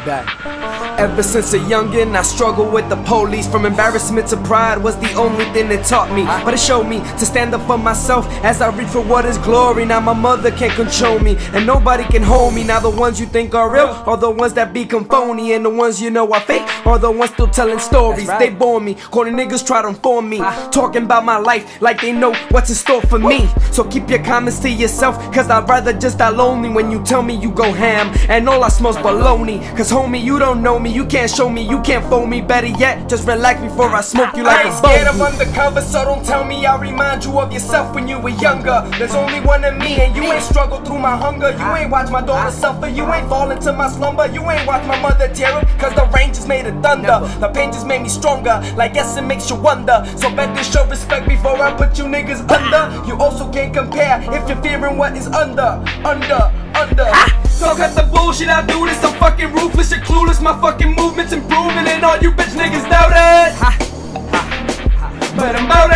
Payback. Ever since a youngin', I struggled with the police. From embarrassment to pride was the only thing that taught me. But it showed me to stand up for myself as I reach for what is glory. Now my mother can't control me, and nobody can hold me. Now the ones you think are real are the ones that become phony, and the ones you know are fake are the ones still telling stories. They bore me, corny niggas try to inform me, talking about my life like they know what's in store for me. So keep your comments to yourself, cause I'd rather just die lonely when you tell me you go ham and all I smoke's baloney. Cause homie, you don't know me, you can't show me, you can't fool me. Better yet, just relax before I smoke you like a bogey. I ain't scared of undercover, so don't tell me I'll remind you of yourself when you were younger. There's only one of me, and you ain't struggled through my hunger. You ain't watched my daughter suffer, you ain't fall into my slumber. You ain't watched my mother tear up, cause the rain just made it thunder. The pain just made me stronger, like yes it makes you wonder. So better show respect before I put you niggas under. You also can't compare if you're fearing what is under. So cut the bullshit, I do this, I'm fucking ruthless, you're clueless. My fucking movement's improving and all you bitch niggas doubt it. But I'm about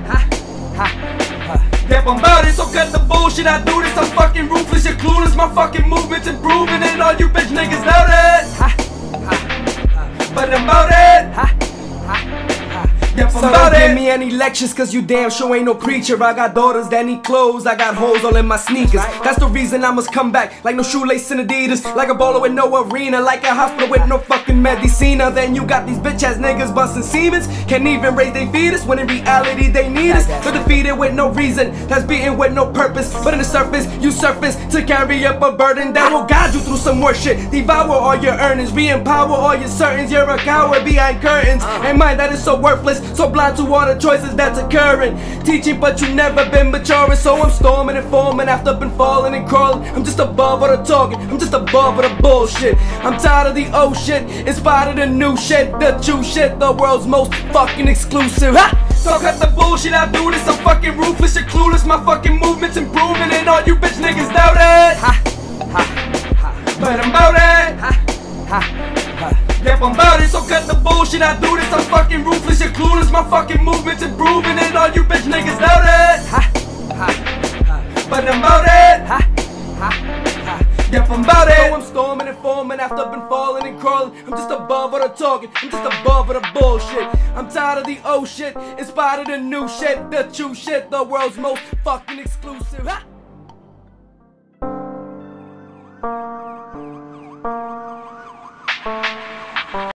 it. Yep, I'm about it, so cut the bullshit, I do this, I'm fucking ruthless, you're clueless. My fucking movement's improving and all you bitch niggas doubt it. But I'm about it. Yep, so don't give me any lectures, cause you damn sure ain't no preacher. I got daughters that need clothes, I got holes all in my sneakers. That's the reason I must come back, like no shoelace in Adidas, like a baller with no arena, like a hospital with no fucking medicina. Then you got these bitch ass niggas busting Siemens, can't even raise their fetus, when in reality they need us. They're defeated with no reason, that's beaten with no purpose. But in the surface, you surface to carry up a burden that will guide you through some more shit. Devour all your earnings, re-empower all your certains. You're a coward behind curtains, and mind that is so worthless, so blind to all the choices that's occurring. Teaching but you never been maturing, so I'm storming and forming after been falling and crawling. I'm just above all the talking, I'm just above all the bullshit. I'm tired of the old shit, inspired of the new shit, the true shit, the world's most fucking exclusive. So cut the bullshit, I do this, I'm fucking ruthless, you're clueless. My fucking movement's improving and all you bitch niggas doubt it. But I'm about it. Yep, I'm about it, so cut the bullshit, I do this, I'm fucking ruthless, you're clueless. My fucking movement's improving and all you bitch niggas doubt it. But I'm about it. Yep, I'm about it. So I'm storming and forming after I've been falling and crawling. I'm just above all the talking, I'm just above all the bullshit. I'm tired of the old shit, inspired of the new shit, the true shit, the world's most fucking exclusive.